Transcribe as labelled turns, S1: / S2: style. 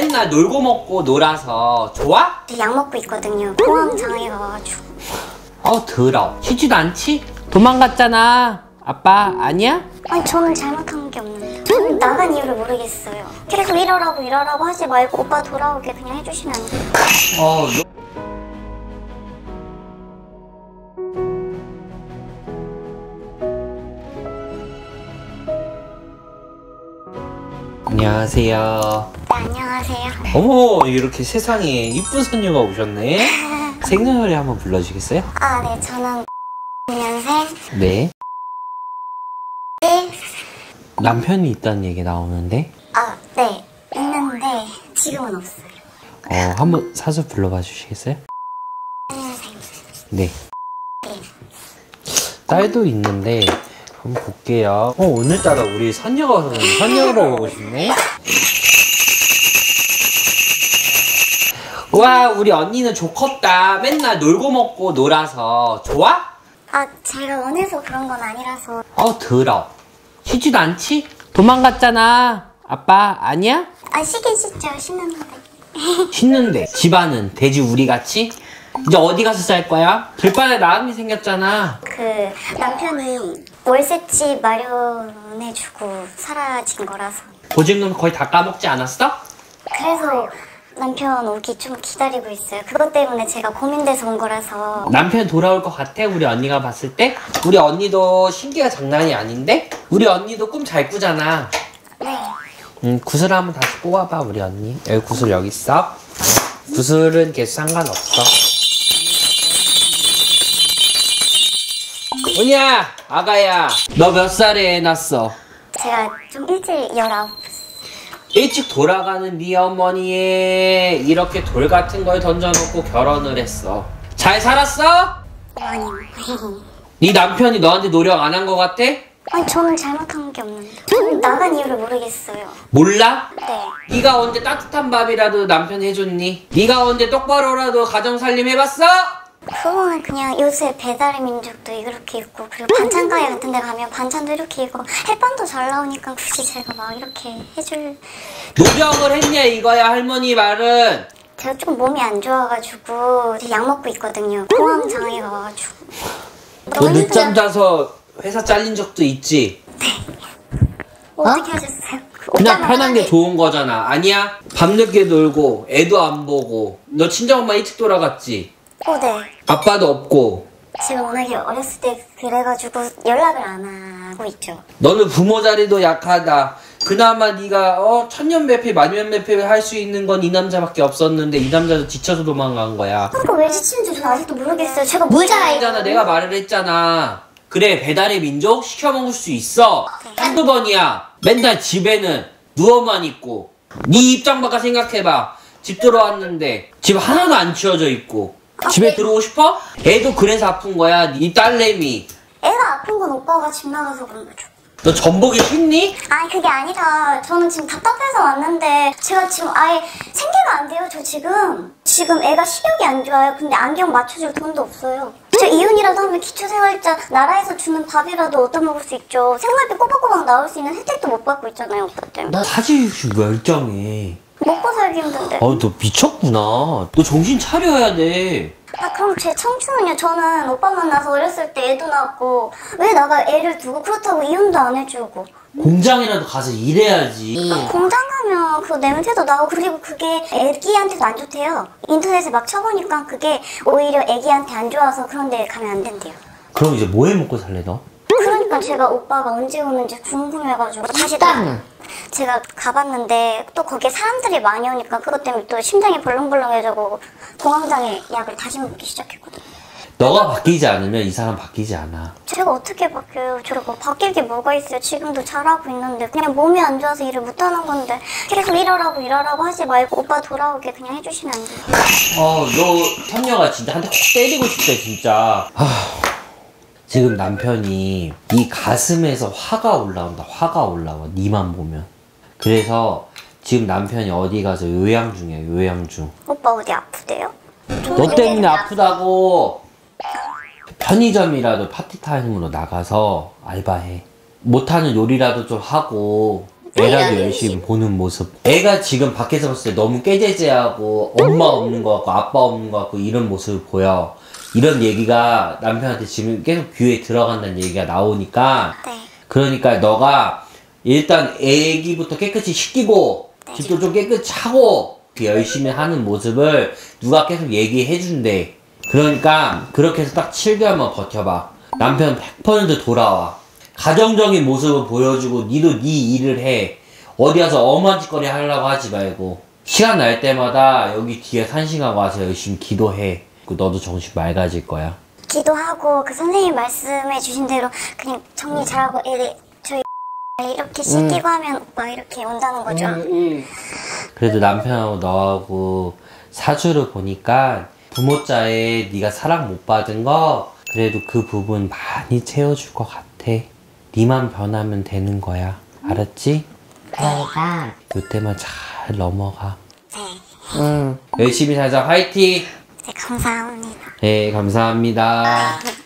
S1: 맨날 놀고 먹고 놀아서 좋아?
S2: 약 먹고 있거든요. 공황 장애가 와가지고.
S1: 더러워. 쉬지도 않지? 도망갔잖아. 아빠 아니야?
S2: 아니 저는 잘못한 게 없는데 저는 나간 이유를 모르겠어요. 계속 이러라고 하지 말고 오빠 돌아오게 그냥 해주시면 안 돼요?
S1: 안녕하세요.
S2: 네, 안녕하세요.
S1: 어머, 이렇게 세상에 이쁜 손녀가 오셨네. 생년월일 한번 불러주시겠어요?
S2: 아, 네, 저는 9년생
S1: 네. 남편이 있다는 얘기 나오는데?
S2: 아, 네, 있는데 지금은 없어요.
S1: 한번 사서 불러봐 주시겠어요?
S2: 4년생.
S1: 네. 딸도 있는데 한번 볼게요. 오늘따라 우리 선녀가 선녀로 보고 싶네. 와, 우리 언니는 좋겠다. 맨날 놀고 먹고 놀아서 좋아?
S2: 아, 제가 원해서 그런 건 아니라서.
S1: 더러워. 쉬지도 않지? 도망갔잖아. 아빠 아니야?
S2: 아, 쉬긴 쉬죠. 쉬는데.
S1: 쉬는데 집안은 돼지 우리같이? 이제 어디 가서 살 거야? 길바닥에 나음이 생겼잖아.
S2: 그 남편이 월세집 마련해주고 사라진 거라서.
S1: 보증금 거의 다 까먹지 않았어?
S2: 그래서 남편 오기 좀 기다리고 있어요. 그것 때문에 제가 고민돼서 온 거라서.
S1: 남편 돌아올 것 같아? 우리 언니가 봤을 때? 우리 언니도 신기가 장난이 아닌데? 우리 언니도 꿈 잘 꾸잖아.
S2: 네.
S1: 구슬 한번 다시 뽑아봐, 우리 언니. 여기 구슬 여기 있어. 구슬은 계속 상관없어. 은희야, 아가야, 너 몇 살에 애 낳았어?
S2: 제가 좀 일찍 19.
S1: 일찍 돌아가는 네 어머니에 이렇게 돌 같은 걸 던져놓고 결혼을 했어. 잘 살았어?
S2: 아니.
S1: 네 남편이 너한테 노력 안 한 것 같아?
S2: 아니 저는 잘못한 게 없는데 저는 나간 이유를 모르겠어요.
S1: 몰라?
S2: 네.
S1: 네가 언제 따뜻한 밥이라도 남편 해줬니? 네가 언제 똑바로라도 가정살림 해봤어?
S2: 그거는 그냥 요새 배달의 민족도 이렇게 있고 그리고 반찬 가게 같은 데 가면 반찬도 이렇게 있고 햇반도 잘 나오니까 굳이 제가 막 이렇게 해줄.
S1: 노력을 했냐 이거야 할머니 말은.
S2: 제가 좀 몸이 안 좋아가지고 약 먹고 있거든요. 공황 장애가 와가지고.
S1: 너 늦잠 자서 회사 잘린 적도 있지?
S2: 어떻게 하셨어요?
S1: 그냥 편한 게 좋은 거잖아. 아니야? 밤늦게 놀고 애도 안 보고 너 친정엄마 일찍 돌아갔지?
S2: 네.
S1: 아빠도 없고.
S2: 제가 워낙에 어렸을 때 그래가지고 연락을 안 하고 있죠.
S1: 너는 부모 자리도 약하다. 그나마 네가 천년배필 만년배필 할 수 있는 건 이 남자밖에 없었는데 이 남자도 지쳐서 도망간 거야.
S2: 그러니까 왜 지치는지 저는 아직도 모르겠어요. 제가 뭘 잘 알잖아.
S1: 내가 말을 했잖아. 그래, 배달의 민족 시켜 먹을 수 있어. 한두 번이야. 맨날 집에는 누워만 있고. 네 입장 바꿔 생각해봐. 집 들어왔는데 집 하나도 안 치워져 있고. 집에 들어오고 싶어? 애도 그래서 아픈 거야. 네 딸내미.
S2: 애가 아픈 건 오빠가 집 나가서 그런 거죠.
S1: 너 전복이 싫니?
S2: 아니 그게 아니라 저는 지금 답답해서 왔는데 제가 지금 아예 생계가 안 돼요. 저 지금 애가 시력이 안 좋아요. 근데 안경 맞춰줄 돈도 없어요. 저 이혼이라도 하면 기초생활자 나라에서 주는 밥이라도 얻어먹을 수 있죠. 생활비 꼬박꼬박 나올 수 있는 혜택도 못 받고 있잖아요. 오빠 때문에.
S1: 나 사지육식 멀쩡해.
S2: 먹고 살기 힘든데.
S1: 너 미쳤구나. 너 정신 차려야 돼.
S2: 아 그럼 제 청춘은요? 저는 오빠 만나서 어렸을 때 애도 낳고 왜 나가 애를 두고 그렇다고 이혼도 안 해주고.
S1: 공장이라도 가서 일해야지.
S2: 공장 가면 그 냄새도 나고 그리고 그게 애기한테도 안 좋대요. 인터넷에 막 쳐보니까 그게 오히려 애기한테 안 좋아서 그런 데 가면 안 된대요.
S1: 그럼 이제 뭐 해 먹고 살래 너?
S2: 그러니까 제가 오빠가 언제 오는지 궁금해가지고 다시 제가 가봤는데 또 거기에 사람들이 많이 오니까 그것 때문에 또 심장이 벌렁벌렁해지고 공황장애 약을 다시 먹기 시작했거든요.
S1: 너가 바뀌지 않으면 이 사람 바뀌지 않아.
S2: 제가 어떻게 바뀌어요? 제가 뭐 바뀔 게 뭐가 있어요? 지금도 잘하고 있는데 그냥 몸이 안 좋아서 일을 못하는 건데 계속 이러라고 하지 말고 오빠 돌아오게 그냥 해주시면 안 돼요?
S1: 너 선녀가 진짜 한 대 콕 때리고 싶다 진짜. 지금 남편이 네 가슴에서 화가 올라온다. 화가 올라와. 니만 보면. 그래서 지금 남편이 어디 가서 요양 중이야. 요양 중.
S2: 오빠 어디 아프대요?
S1: 너 때문에 아프다고. 편의점이라도 파티타임으로 나가서 알바해. 못하는 요리라도 좀 하고 애라도 열심히 보는 모습. 애가 지금 밖에서 봤을 때 너무 깨제제하고 엄마 없는 것 같고 아빠 없는 것 같고 이런 모습을 보여. 이런 얘기가 남편한테 지금 계속 귀에 들어간다는 얘기가 나오니까
S2: 네.
S1: 그러니까 너가 일단 애기부터 깨끗이 씻기고 집도 좀 깨끗이 하고 열심히 하는 모습을 누가 계속 얘기해 준대. 그러니까 그렇게 해서 딱 7개월만 버텨봐. 남편 100% 돌아와. 가정적인 모습을 보여주고 니도 니 일을 해. 어디 가서 엄한 짓거리 하려고 하지 말고 시간 날 때마다 여기 뒤에 산신하고 와서 열심히 기도해. 너도 정신 맑아질 거야.
S2: 기도하고 그 선생님 말씀해 주신 대로 그냥 정리 잘하고 애들 저희 이렇게 씻기고 하면 오빠 이렇게 온다는 거죠.
S1: 그래도 남편하고 너하고 사주를 보니까 부모자에 네가 사랑 못 받은 거 그래도 그 부분 많이 채워줄 것 같아. 니만 변하면 되는 거야. 알았지?
S3: 그러니까
S1: 이때만 잘 넘어가.
S2: 네.
S1: 열심히 살자. 화이팅!
S2: 네, 감사합니다.
S1: 네, 감사합니다.